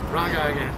Wrong guy again.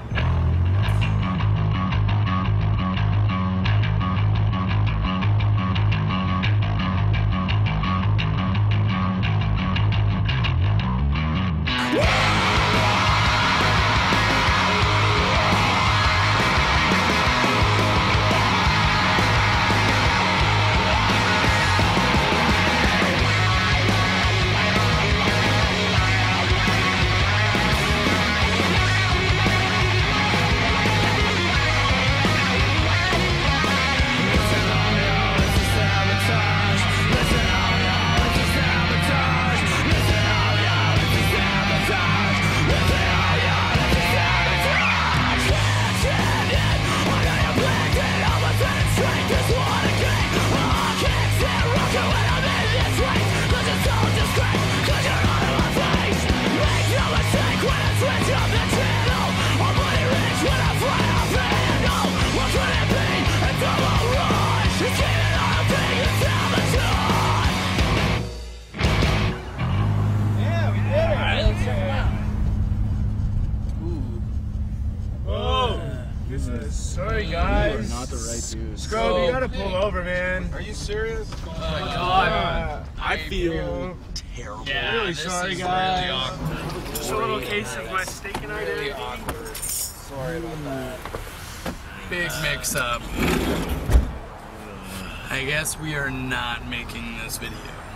Sorry guys. You are not the right dude. Scrub, you gotta pull over, man. Are you serious? Oh my god. I feel terrible. Yeah, Really this sorry, is guys. really awkward. Just a little case of my steak and Really identity. awkward. Sorry about that. Big mix-up. I guess we are not making this video.